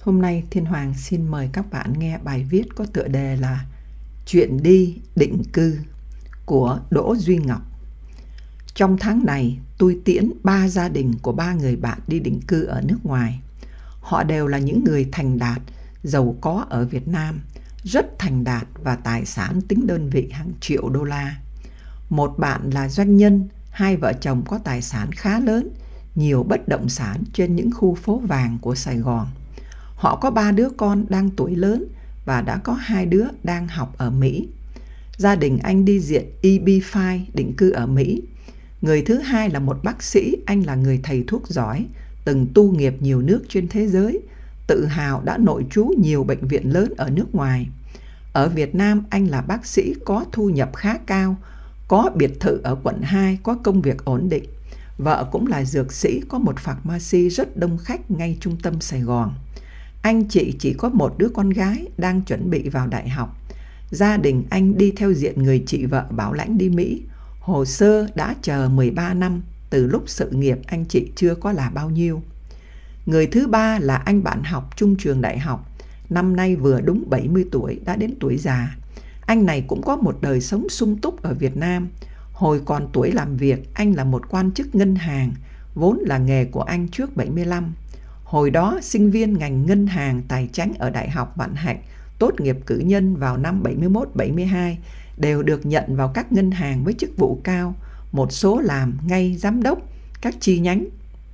Hôm nay Thiên Hoàng xin mời các bạn nghe bài viết có tựa đề là Chuyện đi định cư của Đỗ Duy Ngọc. Trong tháng này, tôi tiễn 3 gia đình của 3 người bạn đi định cư ở nước ngoài. Họ đều là những người thành đạt, giàu có ở Việt Nam, rất thành đạt và tài sản tính đơn vị hàng triệu đô la. Một bạn là doanh nhân, hai vợ chồng có tài sản khá lớn, nhiều bất động sản trên những khu phố vàng của Sài Gòn. Họ có 3 đứa con đang tuổi lớn và đã có 2 đứa đang học ở Mỹ. Gia đình anh đi diện EB-5 định cư ở Mỹ. Người thứ hai là một bác sĩ, anh là người thầy thuốc giỏi, từng tu nghiệp nhiều nước trên thế giới, tự hào đã nội trú nhiều bệnh viện lớn ở nước ngoài. Ở Việt Nam, anh là bác sĩ có thu nhập khá cao, có biệt thự ở quận 2, có công việc ổn định. Vợ cũng là dược sĩ, có một pharmacy rất đông khách ngay trung tâm Sài Gòn. Anh chị chỉ có một đứa con gái đang chuẩn bị vào đại học. Gia đình anh đi theo diện người chị vợ bảo lãnh đi Mỹ. Hồ sơ đã chờ 13 năm từ lúc sự nghiệp anh chị chưa có là bao nhiêu. Người thứ ba là anh bạn học chung trường đại học. Năm nay vừa đúng 70 tuổi, đã đến tuổi già. Anh này cũng có một đời sống sung túc ở Việt Nam. Hồi còn tuổi làm việc, anh là một quan chức ngân hàng, vốn là nghề của anh trước 75. Hồi đó, sinh viên ngành ngân hàng tài chánh ở Đại học Vạn Hạnh tốt nghiệp cử nhân vào năm 71-72 đều được nhận vào các ngân hàng với chức vụ cao, một số làm ngay giám đốc các chi nhánh.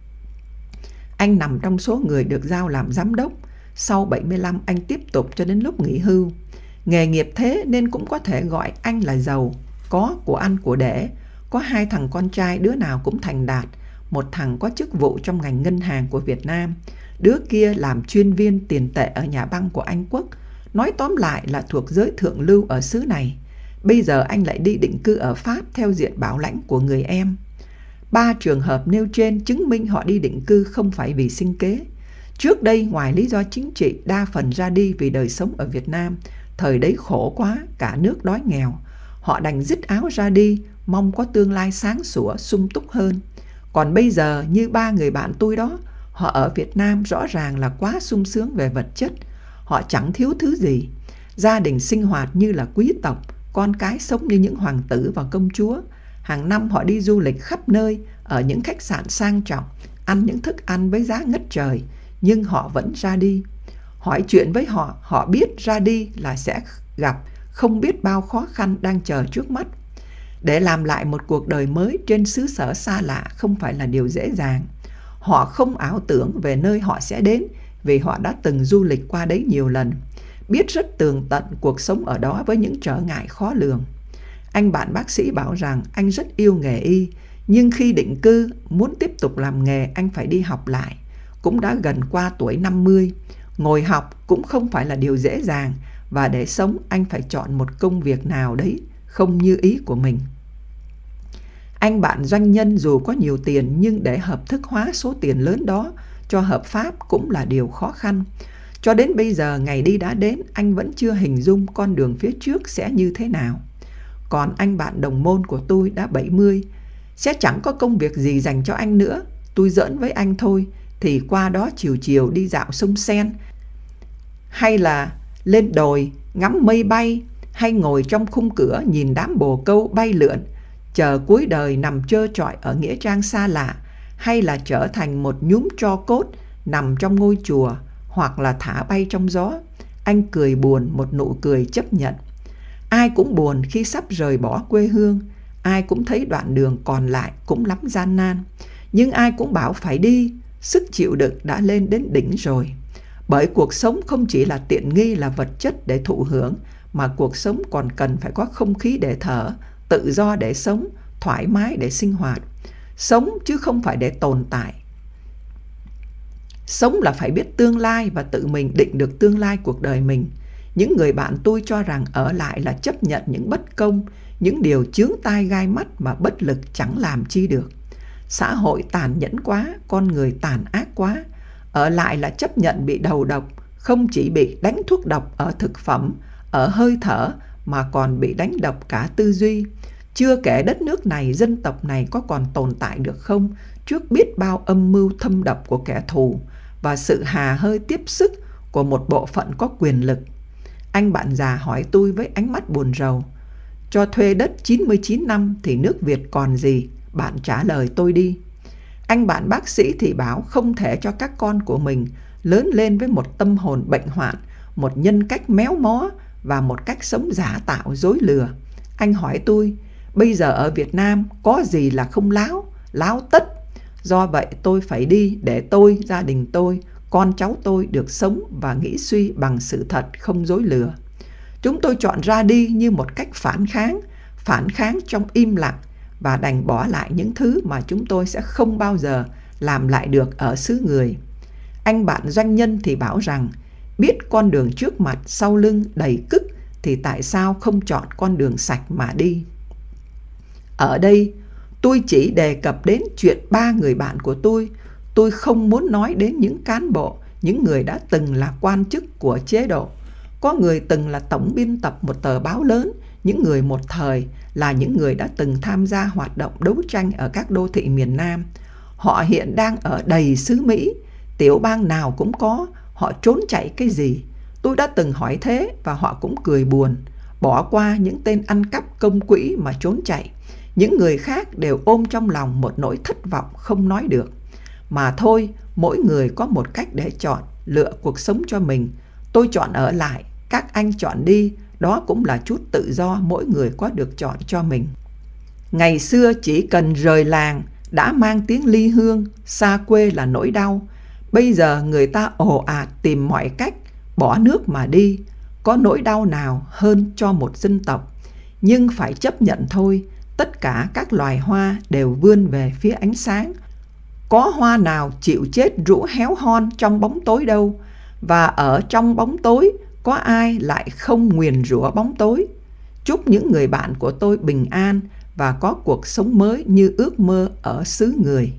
Anh nằm trong số người được giao làm giám đốc. Sau 75 anh tiếp tục cho đến lúc nghỉ hưu. Nghề nghiệp thế nên cũng có thể gọi anh là giàu, có của ăn của để, có 2 thằng con trai đứa nào cũng thành đạt. Một thằng có chức vụ trong ngành ngân hàng của Việt Nam, đứa kia làm chuyên viên tiền tệ ở nhà băng của Anh Quốc. Nói tóm lại là thuộc giới thượng lưu ở xứ này. Bây giờ anh lại đi định cư ở Pháp theo diện bảo lãnh của người em. 3 trường hợp nêu trên chứng minh họ đi định cư không phải vì sinh kế. Trước đây ngoài lý do chính trị, đa phần ra đi vì đời sống ở Việt Nam. Thời đấy khổ quá, cả nước đói nghèo. Họ đành dứt áo ra đi, mong có tương lai sáng sủa, sung túc hơn. Còn bây giờ như 3 người bạn tôi đó, họ ở Việt Nam rõ ràng là quá sung sướng về vật chất. Họ chẳng thiếu thứ gì. Gia đình sinh hoạt như là quý tộc, con cái sống như những hoàng tử và công chúa. Hàng năm họ đi du lịch khắp nơi, ở những khách sạn sang trọng, ăn những thức ăn với giá ngất trời, nhưng họ vẫn ra đi. Hỏi chuyện với họ, họ biết ra đi là sẽ gặp không biết bao khó khăn đang chờ trước mắt. Để làm lại một cuộc đời mới trên xứ sở xa lạ không phải là điều dễ dàng. Họ không ảo tưởng về nơi họ sẽ đến vì họ đã từng du lịch qua đấy nhiều lần, biết rất tường tận cuộc sống ở đó với những trở ngại khó lường. Anh bạn bác sĩ bảo rằng anh rất yêu nghề y, nhưng khi định cư muốn tiếp tục làm nghề anh phải đi học lại. Cũng đã gần qua tuổi 50, ngồi học cũng không phải là điều dễ dàng, và để sống anh phải chọn một công việc nào đấy không như ý của mình. Anh bạn doanh nhân dù có nhiều tiền nhưng để hợp thức hóa số tiền lớn đó cho hợp pháp cũng là điều khó khăn. Cho đến bây giờ ngày đi đã đến, anh vẫn chưa hình dung con đường phía trước sẽ như thế nào. Còn anh bạn đồng môn của tôi đã 70, sẽ chẳng có công việc gì dành cho anh nữa. Tôi giỡn với anh thôi, thì qua đó chiều chiều đi dạo sông Sen, hay là lên đồi ngắm mây bay, hay ngồi trong khung cửa nhìn đám bồ câu bay lượn, chờ cuối đời nằm trơ trọi ở nghĩa trang xa lạ, hay là trở thành một nhúm tro cốt nằm trong ngôi chùa, hoặc là thả bay trong gió. Anh cười buồn một nụ cười chấp nhận. Ai cũng buồn khi sắp rời bỏ quê hương, ai cũng thấy đoạn đường còn lại cũng lắm gian nan, nhưng ai cũng bảo phải đi, sức chịu đựng đã lên đến đỉnh rồi. Bởi cuộc sống không chỉ là tiện nghi là vật chất để thụ hưởng, mà cuộc sống còn cần phải có không khí để thở, tự do để sống, thoải mái để sinh hoạt. Sống chứ không phải để tồn tại. Sống là phải biết tương lai và tự mình định được tương lai cuộc đời mình. Những người bạn tôi cho rằng ở lại là chấp nhận những bất công, những điều chướng tai gai mắt mà bất lực chẳng làm chi được. Xã hội tàn nhẫn quá, con người tàn ác quá. Ở lại là chấp nhận bị đầu độc, không chỉ bị đánh thuốc độc ở thực phẩm, ở hơi thở, mà còn bị đánh độc cả tư duy. Chưa kể đất nước này, dân tộc này có còn tồn tại được không trước biết bao âm mưu thâm độc của kẻ thù và sự hà hơi tiếp sức của một bộ phận có quyền lực. Anh bạn già hỏi tôi với ánh mắt buồn rầu. Cho thuê đất 99 năm thì nước Việt còn gì? Bạn trả lời tôi đi. Anh bạn bác sĩ thì bảo không thể cho các con của mình lớn lên với một tâm hồn bệnh hoạn, một nhân cách méo mó và một cách sống giả tạo dối lừa. Anh hỏi tôi, bây giờ ở Việt Nam có gì là không láo? Láo tất. Do vậy tôi phải đi để tôi, gia đình tôi, con cháu tôi được sống và nghĩ suy bằng sự thật không dối lừa. Chúng tôi chọn ra đi như một cách phản kháng trong im lặng và đành bỏ lại những thứ mà chúng tôi sẽ không bao giờ làm lại được ở xứ người. Anh bạn doanh nhân thì bảo rằng, biết con đường trước mặt sau lưng đầy cứt thì tại sao không chọn con đường sạch mà đi. Ở đây, tôi chỉ đề cập đến chuyện 3 người bạn của tôi. Tôi không muốn nói đến những cán bộ, những người đã từng là quan chức của chế độ. Có người từng là tổng biên tập một tờ báo lớn, những người một thời là những người đã từng tham gia hoạt động đấu tranh ở các đô thị miền Nam. Họ hiện đang ở đầy xứ Mỹ, tiểu bang nào cũng có, họ trốn chạy cái gì? Tôi đã từng hỏi thế và họ cũng cười buồn, bỏ qua những tên ăn cắp công quỹ mà trốn chạy. Những người khác đều ôm trong lòng một nỗi thất vọng không nói được. Mà thôi, mỗi người có một cách để chọn, lựa cuộc sống cho mình. Tôi chọn ở lại, các anh chọn đi, đó cũng là chút tự do mỗi người có được chọn cho mình. Ngày xưa chỉ cần rời làng đã mang tiếng ly hương, xa quê là nỗi đau. Bây giờ người ta ồ ạt tìm mọi cách, bỏ nước mà đi. Có nỗi đau nào hơn cho một dân tộc. Nhưng phải chấp nhận thôi, tất cả các loài hoa đều vươn về phía ánh sáng. Có hoa nào chịu chết rũ héo hon trong bóng tối đâu. Và ở trong bóng tối, có ai lại không nguyền rủa bóng tối. Chúc những người bạn của tôi bình an và có cuộc sống mới như ước mơ ở xứ người.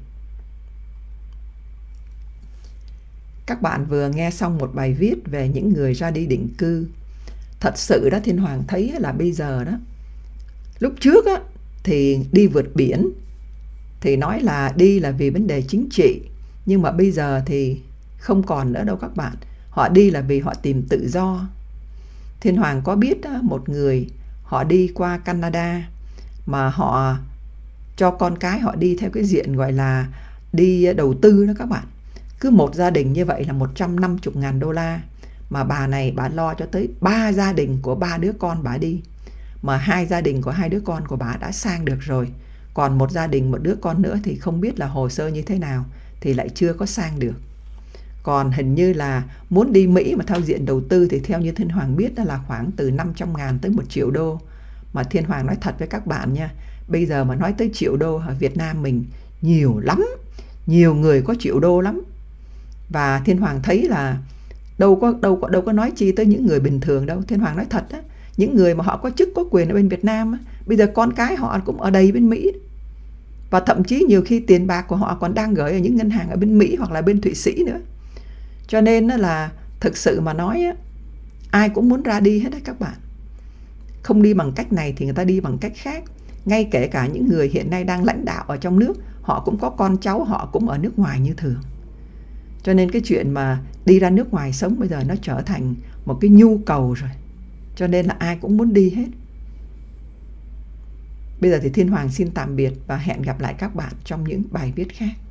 Các bạn vừa nghe xong một bài viết về những người ra đi định cư. Thật sự đó, Thiên Hoàng thấy là bây giờ đó, lúc trước á, thì đi vượt biển thì nói là đi là vì vấn đề chính trị, nhưng mà bây giờ thì không còn nữa đâu các bạn. Họ đi là vì họ tìm tự do. Thiên Hoàng có biết một người họ đi qua Canada mà họ cho con cái họ đi theo cái diện gọi là đi đầu tư đó các bạn. Cứ một gia đình như vậy là 150.000 đô la. Mà bà này bà lo cho tới 3 gia đình của 3 đứa con bà đi. Mà 2 gia đình của 2 đứa con của bà đã sang được rồi. Còn một gia đình, một đứa con nữa thì không biết là hồ sơ như thế nào, thì lại chưa có sang được. Còn hình như là muốn đi Mỹ mà theo diện đầu tư thì theo như Thiên Hoàng biết đó là khoảng từ 500.000 tới 1 triệu đô. Mà Thiên Hoàng nói thật với các bạn nha, bây giờ mà nói tới triệu đô ở Việt Nam mình nhiều lắm, nhiều người có triệu đô lắm. Và Thiên Hoàng thấy là đâu có nói chi tới những người bình thường đâu. Thiên Hoàng nói thật á, những người mà họ có chức có quyền ở bên Việt Nam á, bây giờ con cái họ cũng ở đây bên Mỹ. Và thậm chí nhiều khi tiền bạc của họ còn đang gửi ở những ngân hàng ở bên Mỹ hoặc là bên Thụy Sĩ nữa. Cho nên là thực sự mà nói á, ai cũng muốn ra đi hết đấy các bạn. Không đi bằng cách này thì người ta đi bằng cách khác. Ngay kể cả những người hiện nay đang lãnh đạo ở trong nước, họ cũng có con cháu họ cũng ở nước ngoài như thường. Cho nên cái chuyện mà đi ra nước ngoài sống bây giờ nó trở thành một cái nhu cầu rồi. Cho nên là ai cũng muốn đi hết. Bây giờ thì Thiên Hoàng xin tạm biệt và hẹn gặp lại các bạn trong những bài viết khác.